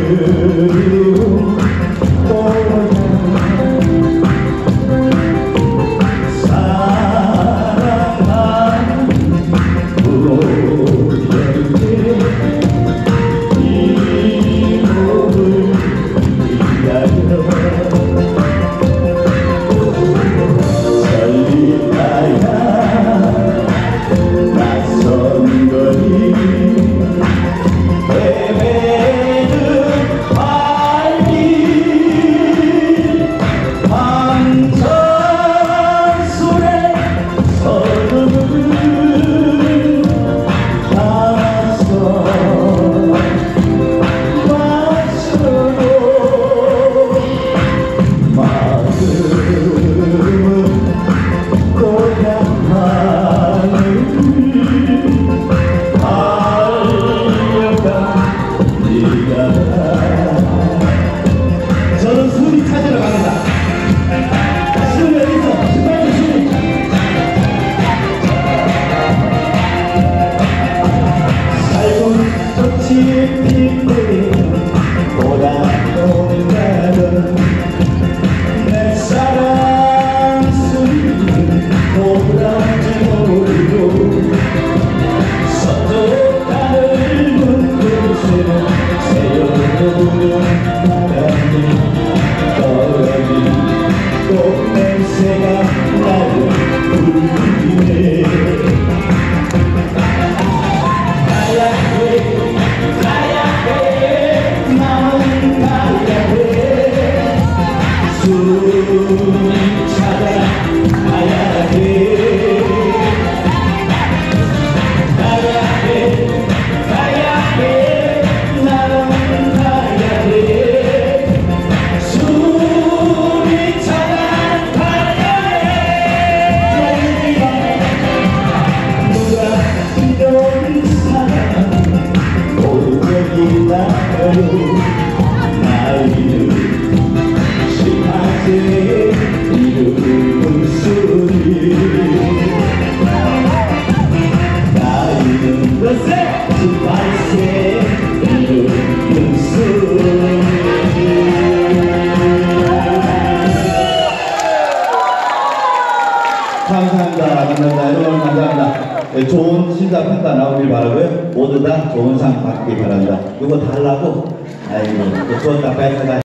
그리움 사랑한 우리에게 이 몸을 위하여 설리다야 낯선 거리 헤매는 발길 방탄소에 서름을 담아서 마셔도 마음은 고향 하늘 달려가 네가 저는 술이 찾으러 갑니다. 술이 어딨어? 빨리 술이 살고 좋지 피고 돌아온다던 내 사랑 술이 돌아오지 모르고 서쪽 하늘 문 곳에는 새어오는 바람이 떠오르니 꽃냄새가 나를 울리네 가야 해 가야 해 나는 가야 해 숨이 찾아 가야 해 가야 해 가야 해 나는 가야 해 숨이 찾아 가야 해 누가 이런 사랑 고백이 나요 나이는 18세의 이름은 소리 나이는 몇세 18세의 이름은 소리 감사합니다. 감사합니다. 여러분 감사합니다. 네, 좋은 심사 평가 나오길 바라고요. 모두 다 좋은 상 받기 바랍니다. 이거 달라고 아이고 또 좋은 답변